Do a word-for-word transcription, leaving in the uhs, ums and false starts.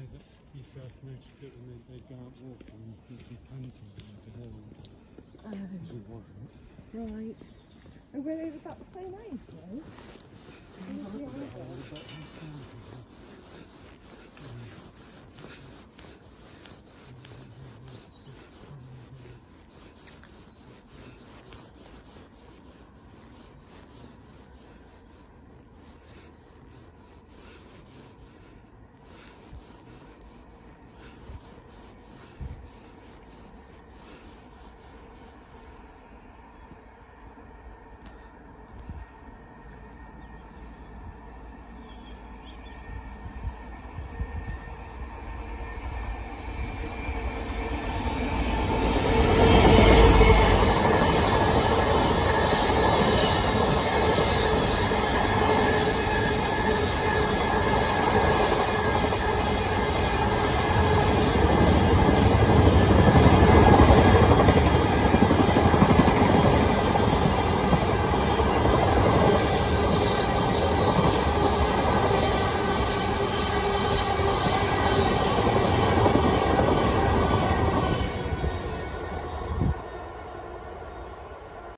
said that he first noticed it when they, they'd go out walking and he'd be panting over the hills. Oh. He wasn't. Right. And were they about the same age though?